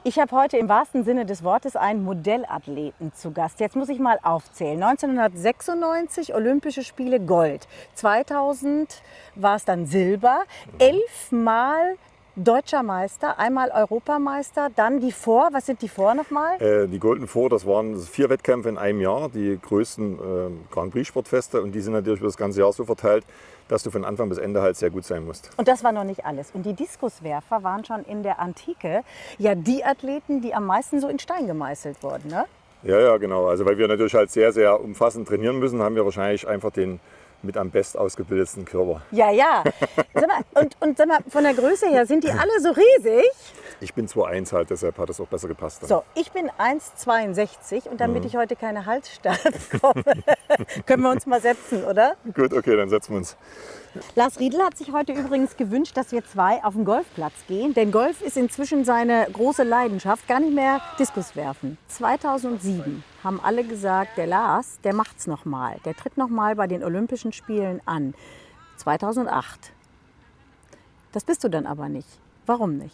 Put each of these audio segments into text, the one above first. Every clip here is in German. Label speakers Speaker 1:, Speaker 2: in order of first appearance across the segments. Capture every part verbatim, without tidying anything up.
Speaker 1: Ich habe heute im wahrsten Sinne des Wortes einen Modellathleten zu Gast. Jetzt muss ich mal aufzählen. neunzehnhundertsechsundneunzig Olympische Spiele Gold. zweitausend war es dann Silber. Elfmal Deutscher Meister, einmal Europameister, dann die Vor. Was sind die Vor nochmal?
Speaker 2: Äh, die Golden Four, das waren vier Wettkämpfe in einem Jahr, die größten äh, Grand Prix Sportfeste. Und die sind natürlich über das ganze Jahr so verteilt, dass du von Anfang bis Ende halt sehr gut sein musst.
Speaker 1: Und das war noch nicht alles. Und die Diskuswerfer waren schon in der Antike ja die Athleten, die am meisten so in Stein gemeißelt wurden, ne?
Speaker 2: Ja, ja, genau. Also weil wir natürlich halt sehr, sehr umfassend trainieren müssen, haben wir wahrscheinlich einfach den mit am best ausgebildetsten Körper.
Speaker 1: Ja, ja. Sag mal, und, und sag mal, von der Größe her, sind die alle so riesig?
Speaker 2: Ich bin zwei eins halt, deshalb hat es auch besser gepasst. Dann.
Speaker 1: So, ich bin eins Komma zweiundsechzig und damit mhm. ich heute keine Halsstarre bekomme, können wir uns mal setzen, oder?
Speaker 2: Gut, okay, dann setzen wir uns.
Speaker 1: Lars Riedl hat sich heute übrigens gewünscht, dass wir zwei auf den Golfplatz gehen. Denn Golf ist inzwischen seine große Leidenschaft, gar nicht mehr Diskus werfen. zweitausendsieben haben alle gesagt, der Lars, der macht's noch mal. Der tritt noch mal bei den Olympischen Spielen an. zweitausendacht. Das bist du dann aber nicht. Warum nicht?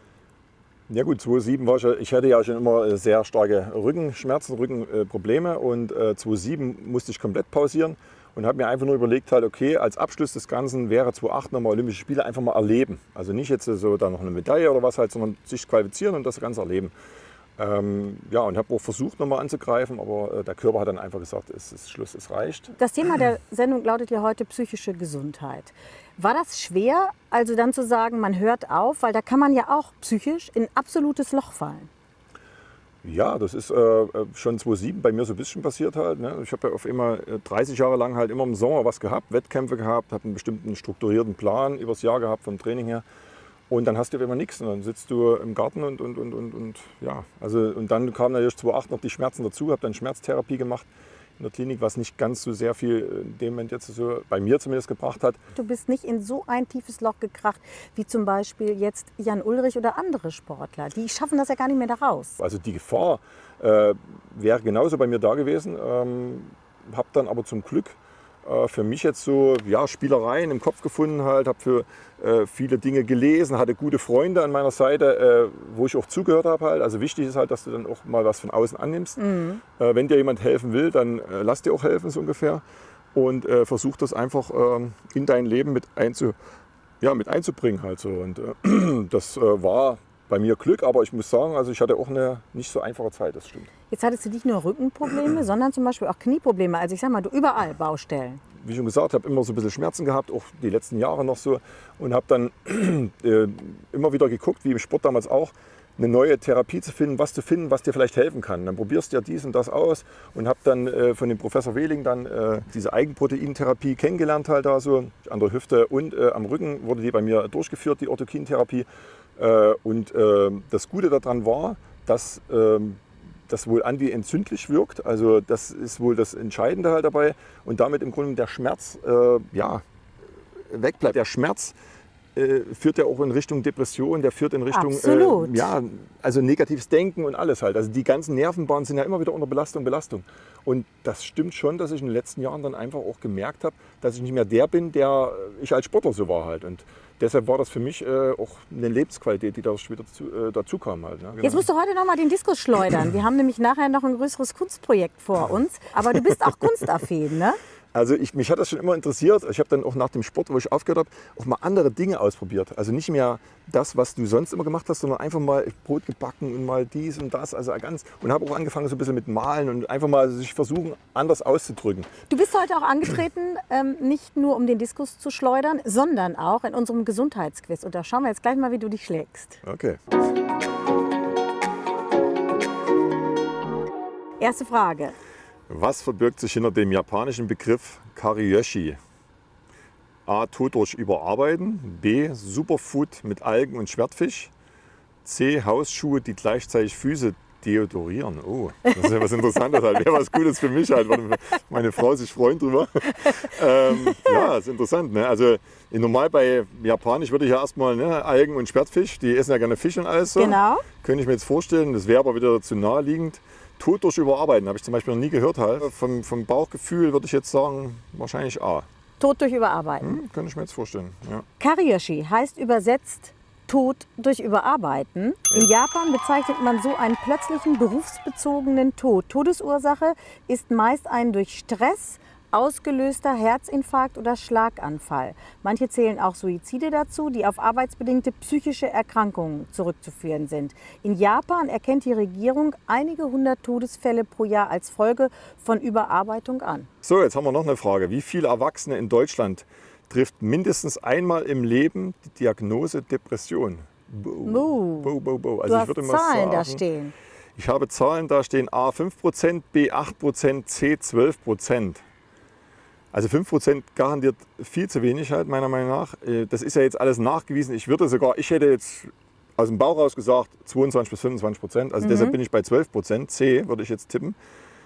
Speaker 2: Ja gut, zweitausendsieben war ich, ich hatte ja schon immer sehr starke Rückenschmerzen, Rückenprobleme und äh, zweitausendsieben musste ich komplett pausieren und habe mir einfach nur überlegt, halt, okay, als Abschluss des Ganzen wäre zweitausendacht nochmal Olympische Spiele einfach mal erleben. Also nicht jetzt so da noch eine Medaille oder was halt, sondern sich qualifizieren und das Ganze erleben. Ähm, ja, und habe auch versucht, nochmal anzugreifen, aber äh, der Körper hat dann einfach gesagt, es ist Schluss, es reicht.
Speaker 1: Das Thema der Sendung lautet ja heute psychische Gesundheit. War das schwer, also dann zu sagen, man hört auf, weil da kann man ja auch psychisch in ein absolutes Loch fallen?
Speaker 2: Ja, das ist äh, schon zweitausendsieben bei mir so ein bisschen passiert halt. Ne? Ich habe ja auf immer dreißig Jahre lang halt immer im Sommer was gehabt, Wettkämpfe gehabt, habe einen bestimmten strukturierten Plan übers Jahr gehabt vom Training her. Und dann hast du immer nichts und dann sitzt du im Garten und, und, und, und, und ja. Also, und dann kam natürlich zweitausendacht noch die Schmerzen dazu, habe dann Schmerztherapie gemacht in der Klinik, was nicht ganz so sehr viel in dem Moment jetzt so bei mir zumindest gebracht hat.
Speaker 1: Du bist nicht in so ein tiefes Loch gekracht, wie zum Beispiel jetzt Jan Ullrich oder andere Sportler. Die schaffen das ja gar nicht mehr da raus.
Speaker 2: Also die Gefahr äh, wäre genauso bei mir da gewesen. Ähm, habe dann aber zum Glück äh, für mich jetzt so ja, Spielereien im Kopf gefunden, halt, habe für äh, viele Dinge gelesen, hatte gute Freunde an meiner Seite, äh, wo ich auch zugehört habe. Halt. Also wichtig ist halt, dass du dann auch mal was von außen annimmst. Mhm. Äh, wenn dir jemand helfen will, dann äh, lass dir auch helfen, so ungefähr. Und äh, versuch das einfach äh, in dein Leben mit, einzu, ja, mit einzubringen. Halt so. Und äh, das äh, war bei mir Glück, aber ich muss sagen, also ich hatte auch eine nicht so einfache Zeit, das stimmt.
Speaker 1: Jetzt hattest du nicht nur Rückenprobleme, sondern zum Beispiel auch Knieprobleme. Also ich sag mal, du überall Baustellen.
Speaker 2: Wie schon gesagt, habe immer so ein bisschen Schmerzen gehabt, auch die letzten Jahre noch so. Und habe dann äh, immer wieder geguckt, wie im Sport damals auch, eine neue Therapie zu finden, was zu finden, was dir vielleicht helfen kann. Dann probierst du ja dies und das aus und habe dann äh, von dem Professor Wehling dann äh, diese Eigenproteintherapie kennengelernt halt da so. An der Hüfte und äh, am Rücken wurde die bei mir durchgeführt, die Orthokintherapie. Äh, und äh, das Gute daran war, dass äh, das wohl antientzündlich wirkt. Also das ist wohl das Entscheidende halt dabei. Und damit im Grunde der Schmerz äh, ja, wegbleibt. Der Schmerz äh, führt ja auch in Richtung Depression, der führt in Richtung äh, ja, also negatives Denken und alles halt. Also die ganzen Nervenbahnen sind ja immer wieder unter Belastung, Belastung. Und das stimmt schon, dass ich in den letzten Jahren dann einfach auch gemerkt habe, dass ich nicht mehr der bin, der ich als Sportler so war halt. Und deshalb war das für mich äh, auch eine Lebensqualität, die dadurch wieder dazu, äh, dazu kam. Halt, ne? Genau.
Speaker 1: Jetzt musst du heute noch mal den Diskus schleudern. Wir haben nämlich nachher noch ein größeres Kunstprojekt vor uns. Aber du bist auch kunstaffin, ne?
Speaker 2: Also ich, mich hat das schon immer interessiert. Ich habe dann auch nach dem Sport, wo ich aufgehört habe, auch mal andere Dinge ausprobiert. Also nicht mehr das, was du sonst immer gemacht hast, sondern einfach mal Brot gebacken und mal dies und das. Also ganz, und habe auch angefangen so ein bisschen mit Malen und einfach mal sich versuchen, anders auszudrücken.
Speaker 1: Du bist heute auch angetreten, ähm, nicht nur um den Diskus zu schleudern, sondern auch in unserem Gesundheitsquiz. Und da schauen wir jetzt gleich mal, wie du dich schlägst.
Speaker 2: Okay.
Speaker 1: Erste Frage.
Speaker 2: Was verbirgt sich hinter dem japanischen Begriff Kariyoshi? A. Tod durch Überarbeiten. B. Superfood mit Algen und Schwertfisch. C. Hausschuhe, die gleichzeitig Füße deodorieren. Oh, das ist ja was Interessantes. Halt. Wäre was Gutes für mich. Halt. Meine Frau sich freuen drüber. ähm, ja, ist interessant. Ne? Also normal bei Japanisch würde ich ja erstmal ne, Algen und Schwertfisch. Die essen ja gerne Fisch und alles so.
Speaker 1: Genau.
Speaker 2: Könnte ich mir jetzt vorstellen. Das wäre aber wieder zu naheliegend. Tod durch Überarbeiten, habe ich zum Beispiel noch nie gehört. Halt. Vom, vom Bauchgefühl würde ich jetzt sagen, wahrscheinlich A.
Speaker 1: Tod durch Überarbeiten.
Speaker 2: Hm, könnte ich mir jetzt vorstellen, ja.
Speaker 1: Kariyoshi heißt übersetzt Tod durch Überarbeiten. In Japan bezeichnet man so einen plötzlichen berufsbezogenen Tod. Todesursache ist meist ein durch Stress ausgelöster Herzinfarkt oder Schlaganfall. Manche zählen auch Suizide dazu, die auf arbeitsbedingte psychische Erkrankungen zurückzuführen sind. In Japan erkennt die Regierung einige hundert Todesfälle pro Jahr als Folge von Überarbeitung an.
Speaker 2: So, jetzt haben wir noch eine Frage. Wie viele Erwachsene in Deutschland trifft mindestens einmal im Leben die Diagnose Depression? Bo,
Speaker 1: Muh.
Speaker 2: bo, bo, bo. Also
Speaker 1: Du
Speaker 2: ich
Speaker 1: hast
Speaker 2: würde mal
Speaker 1: Zahlen
Speaker 2: sagen,
Speaker 1: da stehen.
Speaker 2: Ich habe Zahlen da stehen: A fünf Prozent, B acht Prozent, C zwölf Prozent. Also fünf Prozent garantiert viel zu wenig halt, meiner Meinung nach. Das ist ja jetzt alles nachgewiesen. Ich würde sogar, ich hätte jetzt aus dem Bauch raus gesagt zweiundzwanzig bis fünfundzwanzig Prozent. Also mhm. deshalb bin ich bei zwölf Prozent. C würde ich jetzt tippen.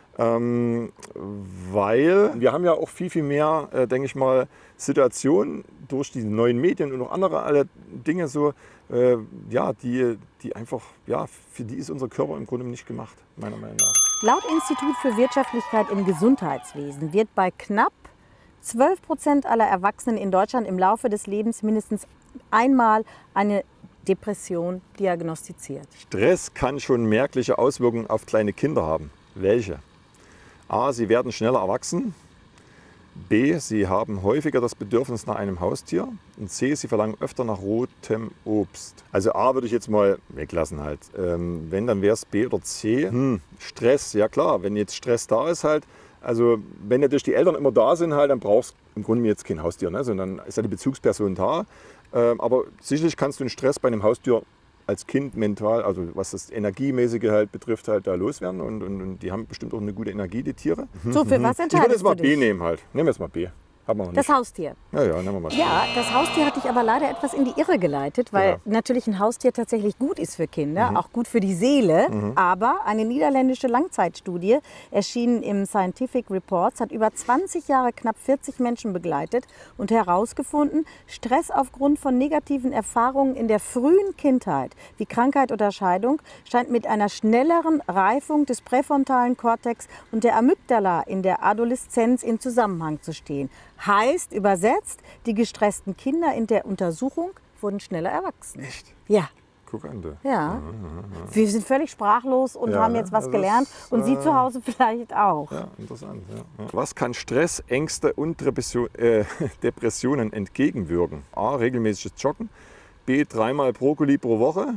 Speaker 2: Ähm, weil wir haben ja auch viel, viel mehr, äh, denke ich mal, Situationen durch die neuen Medien und noch andere alle Dinge so, äh, ja, die, die einfach, ja, für die ist unser Körper im Grunde nicht gemacht, meiner Meinung nach.
Speaker 1: Laut Institut für Wirtschaftlichkeit im Gesundheitswesen wird bei knapp zwölf Prozent aller Erwachsenen in Deutschland im Laufe des Lebens mindestens einmal eine Depression diagnostiziert.
Speaker 2: Stress kann schon merkliche Auswirkungen auf kleine Kinder haben. Welche? A, sie werden schneller erwachsen. B, sie haben häufiger das Bedürfnis nach einem Haustier. Und C, sie verlangen öfter nach rotem Obst. Also A würde ich jetzt mal weglassen halt. Ähm, wenn, dann wäre es B oder C. Hm, Stress, ja klar, wenn jetzt Stress da ist halt, also wenn natürlich die Eltern immer da sind halt, dann brauchst du im Grunde jetzt kein Haustier, ne? Sondern ist ja die Bezugsperson da. Ähm, aber sicherlich kannst du den Stress bei einem Haustier als Kind mental, also was das Energiemäßige halt betrifft, halt da loswerden. Und, und, und die haben bestimmt auch eine gute Energie, die Tiere.
Speaker 1: So, für was entscheidest
Speaker 2: Ich würde jetzt mal
Speaker 1: du
Speaker 2: B
Speaker 1: dich?
Speaker 2: nehmen halt. Nehmen wir jetzt mal B. Haben wir noch
Speaker 1: Das
Speaker 2: nicht.
Speaker 1: Haustier.
Speaker 2: Ja, ja, nehmen wir mal.
Speaker 1: Ja, das Haustier hat dich aber leider etwas in die Irre geleitet, weil
Speaker 2: Ja.
Speaker 1: natürlich ein Haustier tatsächlich gut ist für Kinder, mhm. auch gut für die Seele. Mhm. Aber eine niederländische Langzeitstudie, erschienen im Scientific Reports, hat über zwanzig Jahre knapp vierzig Menschen begleitet und herausgefunden, Stress aufgrund von negativen Erfahrungen in der frühen Kindheit, wie Krankheit oder Scheidung, scheint mit einer schnelleren Reifung des präfrontalen Kortex und der Amygdala in der Adoleszenz in Zusammenhang zu stehen. Heißt übersetzt, die gestressten Kinder in der Untersuchung wurden schneller erwachsen.
Speaker 2: Echt?
Speaker 1: Ja.
Speaker 2: Guck an, du.
Speaker 1: Ja. Wir sind völlig sprachlos und
Speaker 2: Ja,
Speaker 1: haben
Speaker 2: ne?
Speaker 1: jetzt was
Speaker 2: Das
Speaker 1: gelernt.
Speaker 2: ist,
Speaker 1: Und Sie
Speaker 2: äh,
Speaker 1: zu Hause vielleicht auch.
Speaker 2: Ja, interessant. Ja. Was kann Stress, Ängste und Depression, äh, Depressionen entgegenwirken? A, regelmäßiges Joggen. B, dreimal Brokkoli pro Woche.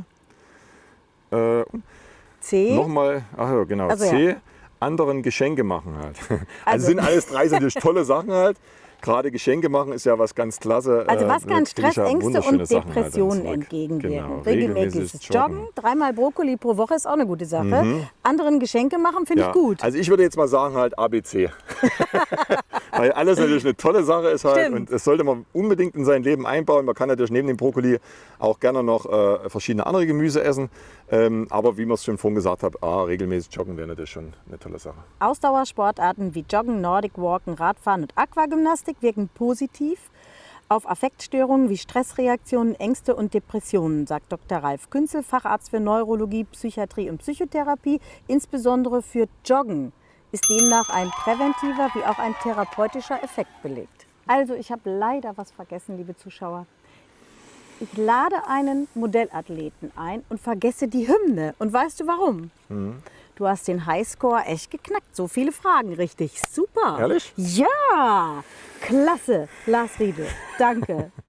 Speaker 2: Äh,
Speaker 1: C.
Speaker 2: Nochmal, ach ja, genau,
Speaker 1: Also,
Speaker 2: C,
Speaker 1: ja.
Speaker 2: anderen Geschenke machen halt. Also,
Speaker 1: Also-
Speaker 2: sind alles drei sind natürlich tolle Sachen halt. Gerade Geschenke machen ist ja was ganz klasse.
Speaker 1: Also was
Speaker 2: äh,
Speaker 1: kann
Speaker 2: finde
Speaker 1: Stress,
Speaker 2: ich ja
Speaker 1: Ängste
Speaker 2: wunderschöne
Speaker 1: und
Speaker 2: Sachen halt dann
Speaker 1: Depressionen
Speaker 2: zurück.
Speaker 1: entgegenwirken?
Speaker 2: Genau,
Speaker 1: Regelmäßiges Joggen, dreimal Brokkoli pro Woche ist auch eine gute Sache.
Speaker 2: Mhm.
Speaker 1: Anderen Geschenke machen finde
Speaker 2: Ja,
Speaker 1: ich gut.
Speaker 2: Also ich würde jetzt mal sagen halt A B C. Weil alles natürlich eine tolle Sache ist halt.
Speaker 1: Stimmt.
Speaker 2: Und das sollte man unbedingt in sein Leben einbauen. Man kann natürlich neben dem Brokkoli auch gerne noch äh, verschiedene andere Gemüse essen. Ähm, aber wie man es schon vorhin gesagt hat, A, regelmäßig joggen wäre natürlich schon eine tolle Sache.
Speaker 1: Ausdauersportarten wie Joggen, Nordic Walken, Radfahren und Aquagymnastik wirken positiv auf Affektstörungen wie Stressreaktionen, Ängste und Depressionen, sagt Doktor Ralf Künzel, Facharzt für Neurologie, Psychiatrie und Psychotherapie. Insbesondere für Joggen ist demnach ein präventiver wie auch ein therapeutischer Effekt belegt. Also ich habe leider was vergessen, liebe Zuschauer. Ich lade einen Modellathleten ein und vergesse die Hymne. Und weißt du warum?
Speaker 2: Mhm.
Speaker 1: Du hast den Highscore echt geknackt. So viele Fragen richtig. Super.
Speaker 2: Ehrlich?
Speaker 1: Ja, klasse. Lars Riedel, danke.